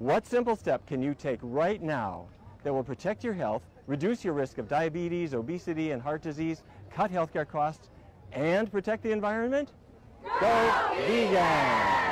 What simple step can you take right now that will protect your health, reduce your risk of diabetes, obesity, and heart disease, cut healthcare costs, and protect the environment? Go vegan!